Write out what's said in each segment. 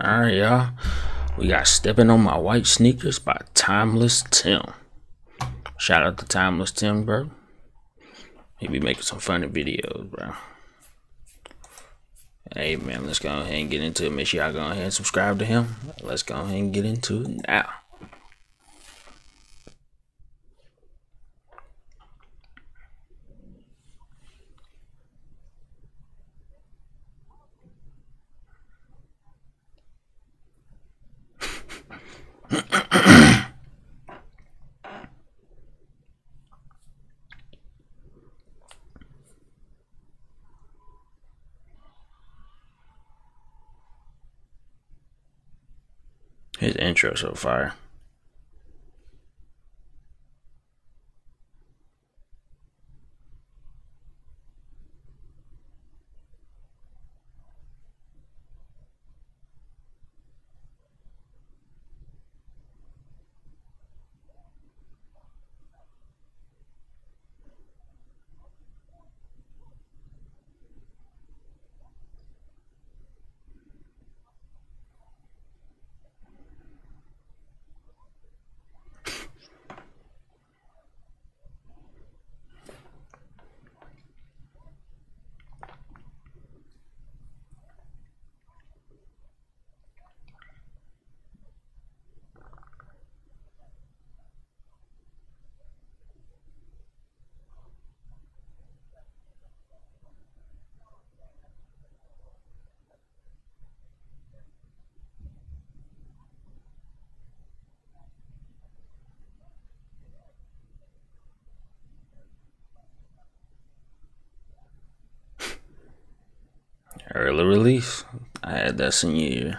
Alright, y'all. We got Stepping on My White Sneakers by Timeless Tim. Shout out to Timeless Tim, bro. He be making some funny videos, bro. Hey, man, let's go ahead and get into it. Make sure y'all go ahead and subscribe to him. Let's go ahead and get into it now. His intro so fire. Early release. I had that senior year.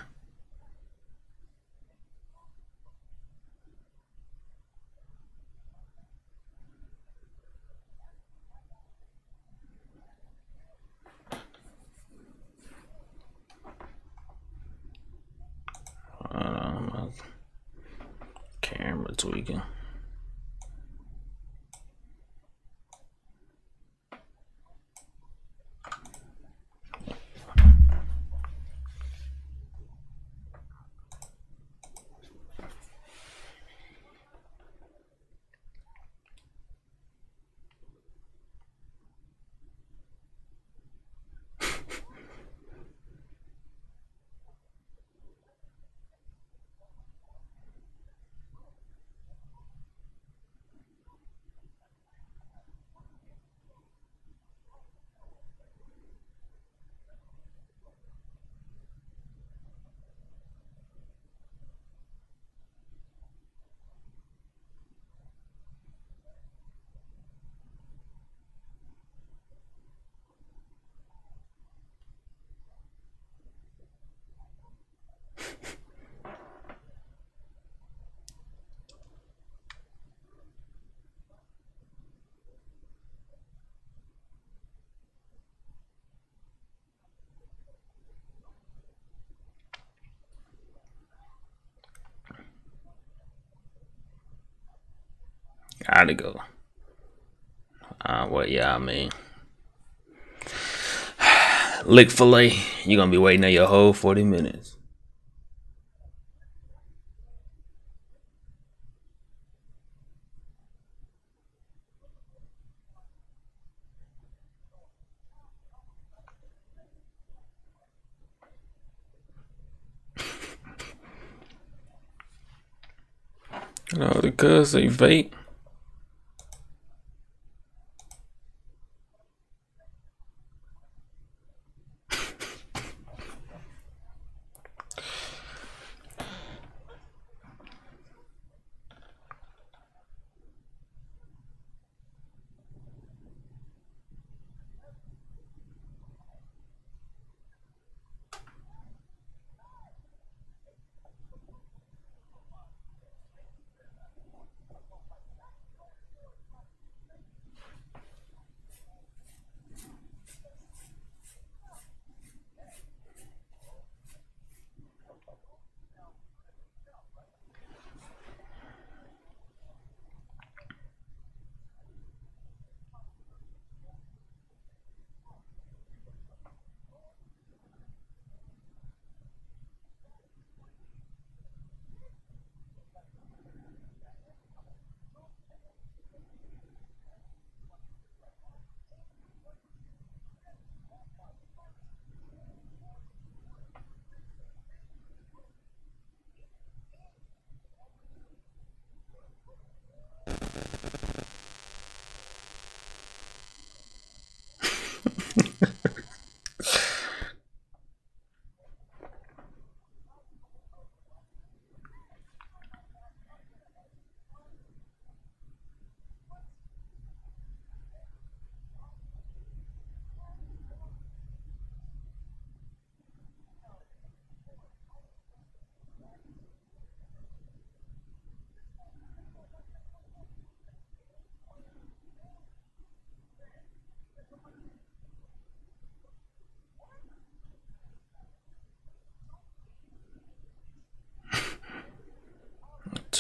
My camera tweaking. Gotta go. What? Yeah, I mean, lick fillet. You're gonna be waiting there your whole 40 minutes. No, because they vape.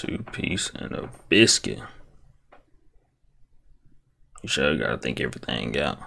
2-piece and a biscuit. You sure gotta think everything out.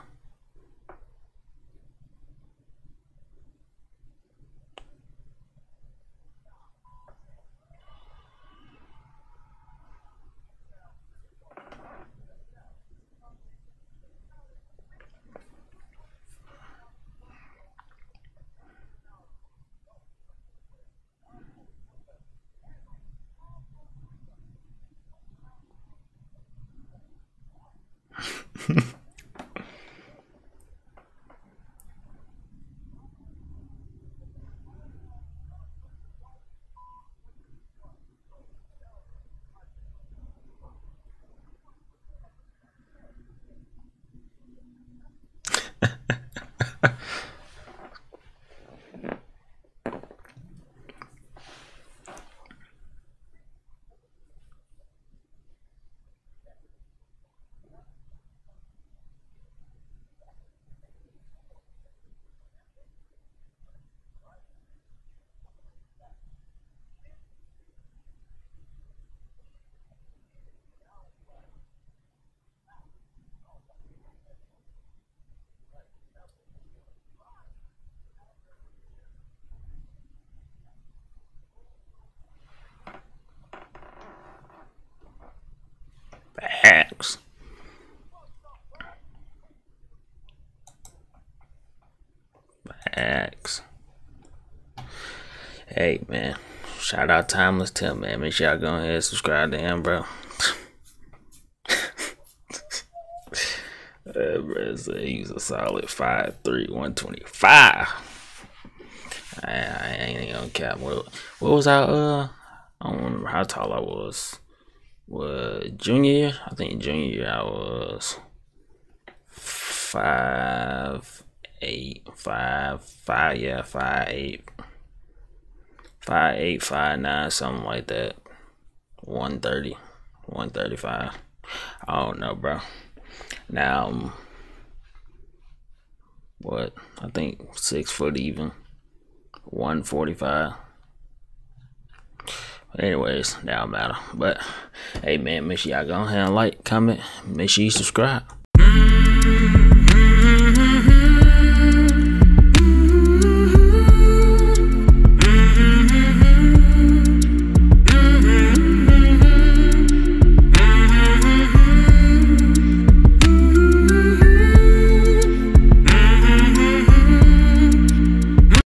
Facts. Facts. Hey man, shout out Timeless Tim, man. Make sure y'all go ahead and subscribe to him, bro. Bro, he's a solid 5'3", 125. I ain't gonna cap. What was I? I don't remember how tall I was. What, junior year? I think junior year I was 5'8", 5'8", 5'9", something like that. 130, 135. I don't know, bro. Now, what? I think 6 foot even. 145. But anyways, that don't matter. But hey man, make sure y'all go ahead and like, comment, make sure you subscribe.